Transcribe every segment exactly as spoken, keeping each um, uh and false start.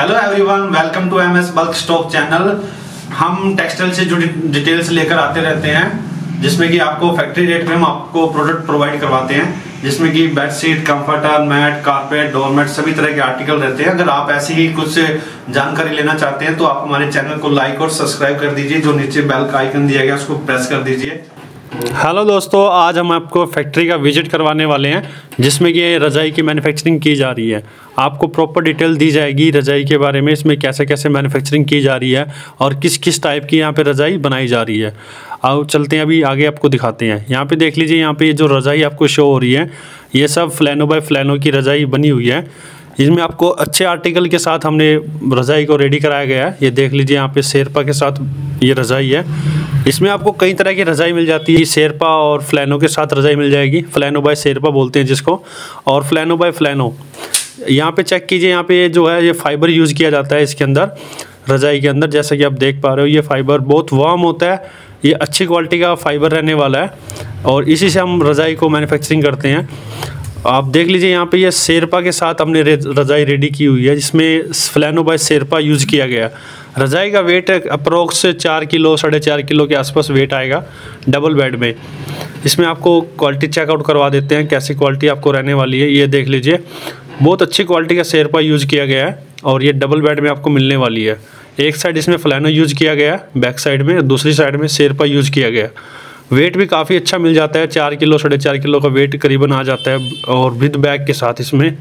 Hello everyone, welcome to M S bulk stock channel. हम textile से जुड़ी details लेकर आते रहते हैं, जिसमें कि आपको फैक्ट्री रेट में हम आपको प्रोडक्ट प्रोवाइड करवाते हैं, जिसमें कि bedsheet, comforter, mat, carpet, doormat सभी तरह के आर्टिकल रहते हैं। अगर आप ऐसी ही कुछ जानकारी लेना चाहते हैं तो आप हमारे चैनल को लाइक और सब्सक्राइब कर दीजिए। जो नीचे बेल का आइकन दिया गया उसको प्रेस कर दीजिए। हेलो दोस्तों, आज हम आपको फैक्ट्री का विजिट करवाने वाले हैं, जिसमें कि रज़ाई की मैन्युफैक्चरिंग की जा रही है। आपको प्रॉपर डिटेल दी जाएगी रज़ाई के बारे में, इसमें कैसे कैसे मैन्युफैक्चरिंग की जा रही है और किस किस टाइप की यहाँ पे रज़ाई बनाई जा रही है। आओ चलते हैं, अभी आगे आपको दिखाते हैं। यहाँ पे देख लीजिए, यहाँ पे ये जो रज़ाई आपको शो हो रही है, ये सब फ्लैनो बाय फ्लैनो की रज़ाई बनी हुई है। इसमें आपको अच्छे आर्टिकल के साथ हमने रज़ाई को रेडी कराया गया है। ये देख लीजिए, यहाँ पे शेरपा के साथ ये रज़ाई है। इसमें आपको कई तरह की रज़ाई मिल जाती है। शेरपा और फ्लैनो के साथ रज़ाई मिल जाएगी। फ्लैनो बाय शेरपा बोलते हैं जिसको, और फ्लैनो बाय फ्लैनो। यहाँ पे चेक कीजिए, यहाँ पे जो है ये फाइबर यूज़ किया जाता है इसके अंदर, रज़ाई के अंदर। जैसा कि आप देख पा रहे हो, ये फाइबर बहुत वार्म होता है, ये अच्छी क्वालिटी का फाइबर रहने वाला है और इसी से हम रज़ाई को मैन्युफैक्चरिंग करते हैं। आप देख लीजिए, यहाँ पे ये शेरपा के साथ हमने रज़ाई रेडी की हुई है, जिसमें फ्लैनो बाय शेरपा यूज़ किया गया। रज़ाई का वेट अप्रोक्स चार किलो साढ़े चार किलो के आसपास वेट आएगा डबल बेड में। इसमें आपको क्वालिटी चेकआउट करवा देते हैं, कैसी क्वालिटी आपको रहने वाली है। ये देख लीजिए, बहुत अच्छी क्वालिटी का शेरपा यूज़ किया गया है और ये डबल बेड में आपको मिलने वाली है। एक साइड इसमें फ्लैनो यूज़ किया गया है बैक साइड में, दूसरी साइड में शेरपा यूज़ किया गया। वेट भी काफ़ी अच्छा मिल जाता है, चार किलो साढ़े चार किलो का वेट करीबन आ जाता है, और विद बैग के साथ। इसमें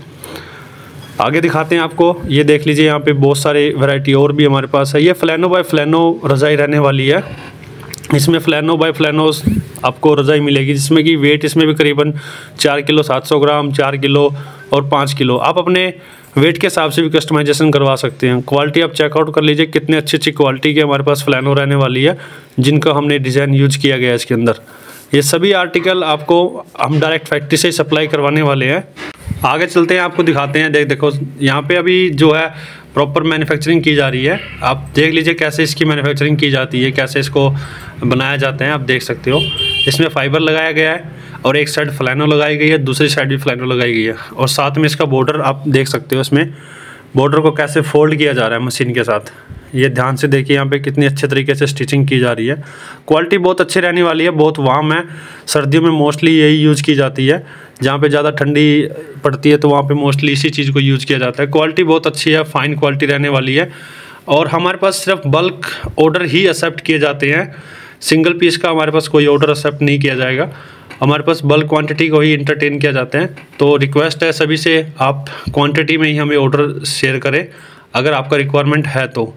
आगे दिखाते हैं आपको। ये देख लीजिए, यहाँ पे बहुत सारे वैरायटी और भी हमारे पास है। ये फ्लैनो बाय फ्लैनो रज़ाई रहने वाली है। इसमें फ्लैनो बाय फ्लैनो आपको रज़ाई मिलेगी, जिसमें कि वेट इसमें भी करीबन चार किलो सात सौ ग्राम, चार किलो और पाँच किलो। आप अपने वेट के हिसाब से भी कस्टमाइजेशन करवा सकते हैं। क्वालिटी आप चेकआउट कर लीजिए, कितने अच्छी अच्छी क्वालिटी के हमारे पास फ्लैनो रहने वाली है, जिनका हमने डिज़ाइन यूज किया गया है इसके अंदर। ये सभी आर्टिकल आपको हम डायरेक्ट फैक्ट्री से सप्लाई करवाने वाले हैं। आगे चलते हैं, आपको दिखाते हैं। देख देखो, यहाँ पे अभी जो है प्रॉपर मैन्युफैक्चरिंग की जा रही है। आप देख लीजिए कैसे इसकी मैन्युफैक्चरिंग की जाती है, कैसे इसको बनाया जाता है। आप देख सकते हो, इसमें फाइबर लगाया गया है और एक साइड फ्लैनो लगाई गई है, दूसरी साइड भी फ्लैनो लगाई गई है, और साथ में इसका बॉर्डर आप देख सकते हो। इसमें बॉर्डर को कैसे फोल्ड किया जा रहा है मशीन के साथ। ये ध्यान से देखिए, यहाँ पे कितनी अच्छे तरीके से स्टिचिंग की जा रही है। क्वालिटी बहुत अच्छी रहने वाली है, बहुत वार्म है। सर्दियों में मोस्टली यही यूज़ की जाती है, जहाँ पे ज़्यादा ठंडी पड़ती है तो वहाँ पे मोस्टली इसी चीज़ को यूज़ किया जाता है। क्वालिटी बहुत अच्छी है, फाइन क्वालिटी रहने वाली है। और हमारे पास सिर्फ बल्क ऑर्डर ही एक्सेप्ट किए जाते हैं, सिंगल पीस का हमारे पास कोई ऑर्डर एक्सेप्ट नहीं किया जाएगा। हमारे पास बल्क क्वांटिटी को ही इंटरटेन किया जाते हैं। तो रिक्वेस्ट है सभी से, आप क्वांटिटी में ही हमें ऑर्डर शेयर करें अगर आपका रिक्वायरमेंट है तो।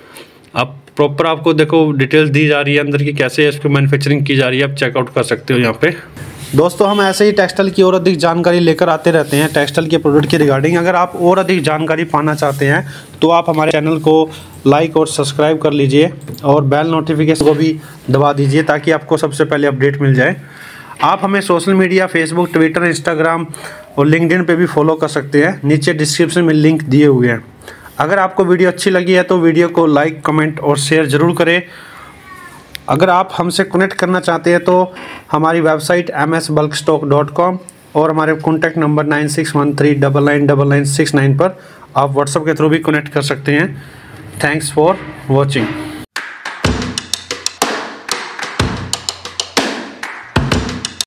आप प्रॉपर आपको देखो डिटेल्स दी जा रही है अंदर की, कैसे इसकी मैन्युफैक्चरिंग की जा रही है, आप चेकआउट कर सकते हो यहाँ पे। दोस्तों, हम ऐसे ही टेक्सटाइल की और अधिक जानकारी लेकर आते रहते हैं, टेक्सटाइल के प्रोडक्ट की रिगार्डिंग। अगर आप और अधिक जानकारी पाना चाहते हैं तो आप हमारे चैनल को लाइक और सब्सक्राइब कर लीजिए और बेल नोटिफिकेशन को भी दबा दीजिए, ताकि आपको सबसे पहले अपडेट मिल जाए। आप हमें social media Facebook, Twitter, Instagram और लिंक्डइन पे भी फॉलो कर सकते हैं। नीचे डिस्क्रिप्शन में लिंक दिए हुए हैं। अगर आपको वीडियो अच्छी लगी है तो वीडियो को लाइक, कमेंट और शेयर ज़रूर करें। अगर आप हमसे कनेक्ट करना चाहते हैं तो हमारी website M S bulk stock dot com और हमारे contact number nine six one three double nine double nine six nine पर आप व्हाट्सएप के थ्रू भी कनेक्ट कर सकते हैं। Thanks for watching.